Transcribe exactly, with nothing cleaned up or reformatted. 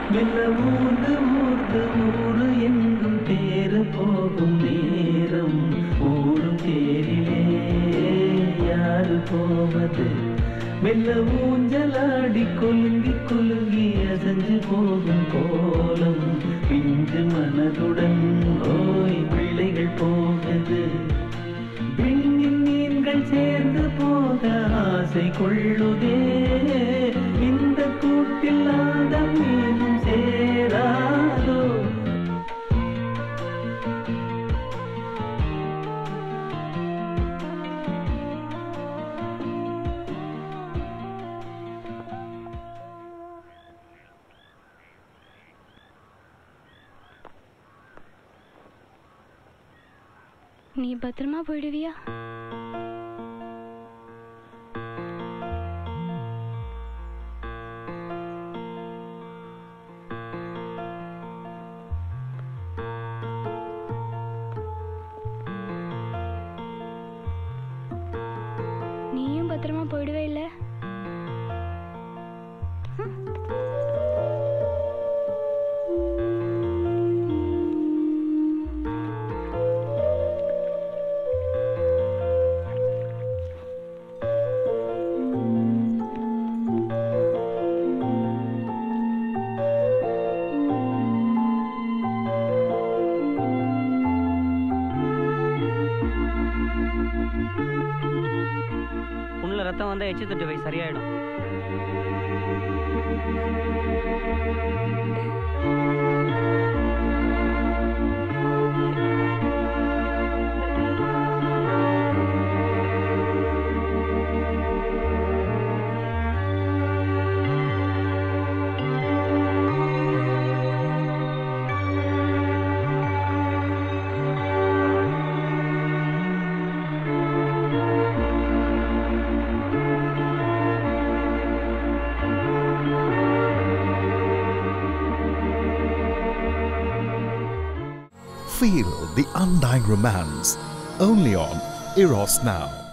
மெல்ல ஊர்ந்து ஊர்ந்து ஊரு எங்கும் தேரு போகும் நேரம் ஊரும் தேரிலே யாரு போவது மெல்ல ஊஞ்சலாடி குலுங்கி குலுங்கி அசைஞ்சு போகும் கோலம் பிஞ்சு மனதுடன் ஓய் பிள்ளைகள் போகுது விண்ணின் மீன்கள் சேர்ந்து போக ஆசை கொள்ளுதே இந்த கூட்டில் ஆதம் மீனும் சேராதோ நீ பத்திரமா போயிடுவியா? நீயும் பத்திரமா போயிடுவே இல்ல? ரத்தம் வந்தா எச்சு தட்டு வை, சரியாயிடும். Feel the undying romance only on Eros Now.